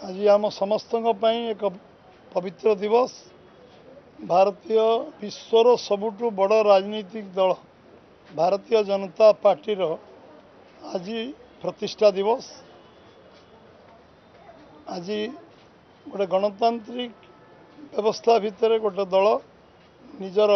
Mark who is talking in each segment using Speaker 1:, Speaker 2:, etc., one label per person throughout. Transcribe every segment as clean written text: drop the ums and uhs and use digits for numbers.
Speaker 1: आज आम समस्त एक पवित्र दिवस। भारतीय विश्वर सबुठु बड़ राजनीतिक दल भारतीय जनता पार्टी आज प्रतिष्ठा दिवस। आज गोटे गणतांत्रिक व्यवस्था भितर गोटे दल निजर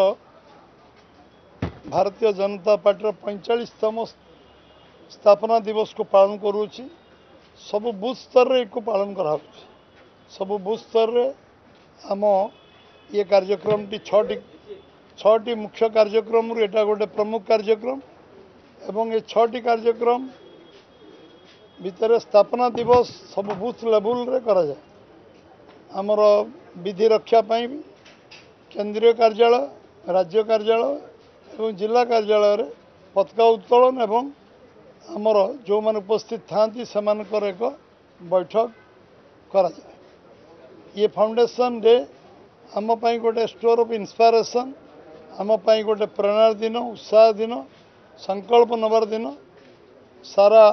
Speaker 1: भारतीय जनता पार्टी 45तम स्थापना दिवस को पालन करुच्ची। सबु बूथ स्तर रे को पालन करा सबु बूथ स्तर रे आम ये कार्यक्रम टी छटी मुख्य कार्यक्रम रु एटा गोटे प्रमुख कार्यक्रम एवं ये छटी कार्यक्रम भितर स्थापना दिवस सब बूथ लेवल रे करा जाए। आमर विधि रक्षा पाई केंद्रीय कार्यालय, राज्य कार्यालय एवं जिला कार्यालय रे पताका उत्तोलन एवं आमर जो मान उपस्थित थांती सेमानकर एक बैठक करा जाए। ये फाउंडेशन डे आम पाई गोटे स्टोर ऑफ इंस्पिरेशन, आम पाई गोटे प्रेरणा दिन, उत्साह दिन, संकल्प नबार दिन। सारा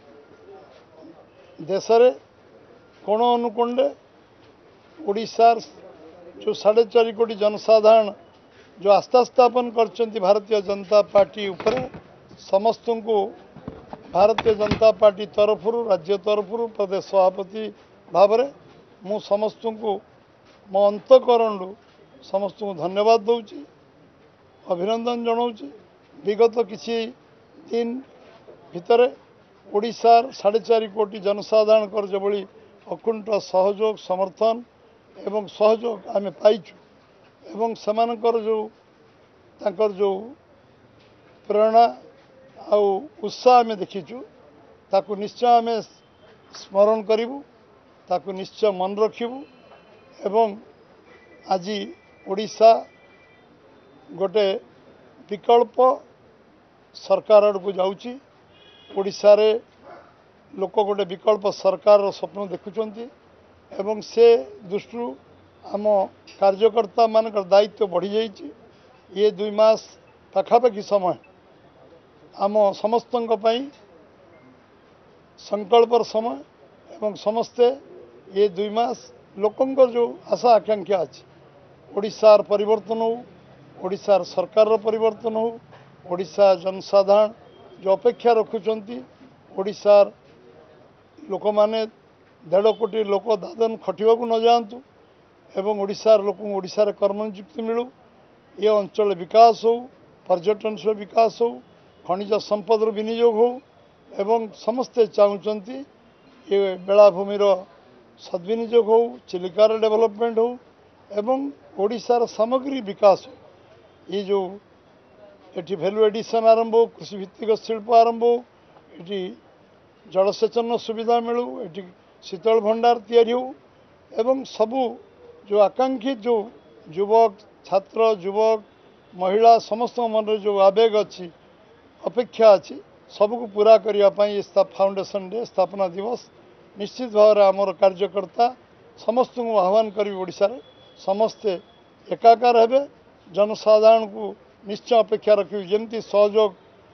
Speaker 1: देश रे कोण अनुकोणे ओडिशार जो 4.5 कोटी जनसाधारण जो आस्था स्थापन करचंती भारतीय जनता पार्टी ऊपर समस्त को भारतीय जनता पार्टी तरफ राज्य तरफ प्रदेश सभापति भाव में मु समस्त को मो अंतकरण समस्त को धन्यवाद दूची, अभिनंदन जनाऊँगी। विगत किसी दिन भितर ओडिशार 4.5 कोटी जनसाधारण कर जो भली अकुंठ सहयोग समर्थन एवं सहयोग आम पाइचु एवं सेमानकर जो तांकर जो प्रेरणा आउ उत्साह आम देखीचु ताकू निश्चय आम स्मरण करूँ, ताकू निश्चय मन रखिबू एवं आज ओडिशा गोटे विकल्प सरकार आड़ को जाऊँगी। ओडिशा रे लोक गोटे विकल्प सरकार स्वप्न देखुंत एवं से दृष्टि आम कार्यकर्ता मान दायित्व बढ़ी जाइए। ये 2 मास पाखापाखि समय आम समस्त संकल्पर समय एवं समस्ते ये 2 मास लोकंर जो आशा आकांक्षा अच्छी ओडिशार परिवर्तन हो, ओडिशार सरकार परिवर्तन हो, ओडिशा जनसाधारण जो अपेक्षा रखुंट ओडिशार लोक माने 1.5 कोटी लोक दादन खटिबा को न जातु एवं ओडिशार लोक ओडिशार कर्मनियुक्ति मिलू, ये अंचल विकास हो, पर्यटन से विकास हो, खनिज संपदर विनियोग हो एवं समस्ते चाहते ये बेलाभूमिर सद्विनियोग हो, चिलिकार डेवलपमेंट हो एवं ओडिशार सामग्री विकास हो। ये जो एटी भैल्यू एडिशन आरंभ हो, कृषि भित्तिक शिल्प आरंभ हो, एटी जलसेचन सुविधा मिलू, एटी शीतल भंडार तैयारी हो एवं सबू जो आकांक्षित जो युवक छात्र युवक महिला समस्त मन जो आवेग अच्छी अपेक्षा अच्छी सबको पूरा करने ये फाउंडेशन डे स्थापना दिवस निश्चित भाव आमर कार्यकर्ता समस्त को आह्वान करी ओडिशा रे समस्ते एकाकार हेबे जनसाधारण को निश्चय अपेक्षा रखी जमती सहयोग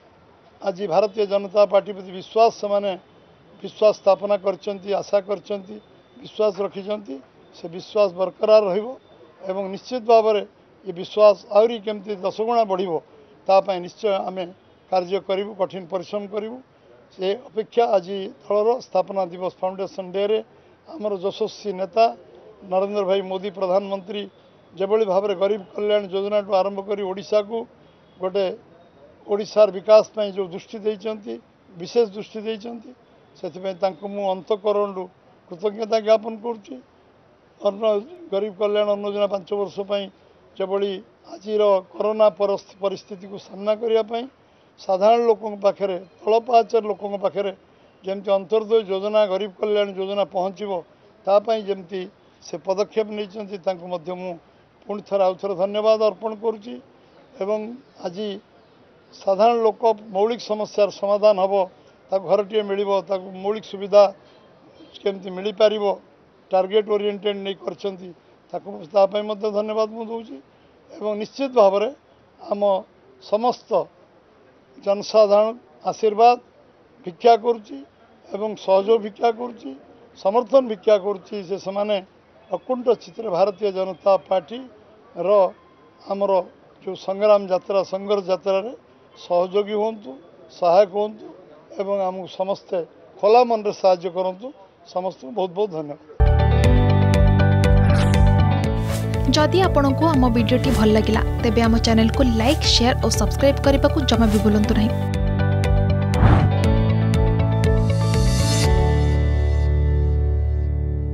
Speaker 1: आज भारतीय जनता पार्टी प्रति विश्वास से विश्वास स्थापना करचंती, आशा करचंती, विश्वास रखिचंती से विश्वास बरकरार रहिबो एवं निश्चित भाव में ये विश्वास आहरी केमती 10 गुणा बढ़िबो तापाई निश्चय आमे कार्य करूँ, कठिन परिश्रम करूँ। से अपेक्षा आज दलर स्थापना दिवस फाउंडेशन डे रे आमर यशस्वी नेता नरेंद्र भाई मोदी प्रधानमंत्री जेभली भाव में गरीब कल्याण योजना टू आरंभ कर ओडिशा को गोटे ओडिशार विकास में जो दृष्टि देइचंती, विशेष दृष्टि देइचंती से मु अंतकरण कृतज्ञता ज्ञापन करुच्ची। अन्न गरीब कल्याण अन्न योजना 5 वर्ष जेभली आज कोरोना परिस्थिति को सामना करने साधारण लोकों पाखे तल पाचर लोकों पाखे जमती अंत्योदय योजना गरीब कल्याण योजना पहुँचो तापाई जमती से पदक्षेप नहीं मु पुणी थर आउ थर धन्यवाद अर्पण करुच्ची। एवं आज साधारण लोक मौलिक समस्यार समाधान हम घरटे मिल मौलिक सुविधा केमती मिल पार टार्गेट ओरिएंटेड नहीं करतापाई धन्यवाद मु दूची एवं निश्चित भाव में आम समस्त जनसाधारण आशीर्वाद भिक्षा करुच्ची एवं सहयोग भिक्षा करुच्ची समर्थन भिक्षा करुच्ची से समाने अकुंठ चित्र भारतीय जनता पार्टी रो आमर जो संग्राम यात्रा संघर्ष यात्रा रे सहयोगी होंतु सहायक होंतु एवं आम समस्ते खोला मन रे साहाय्य करंतु समस्त बहुत बहुत धन्यवाद।
Speaker 2: जदि आपंक आम भिडी भल लगा तेब आम चैनल को लाइक शेयर और सब्सक्राइब करने को जमा भी भूलु नहीं।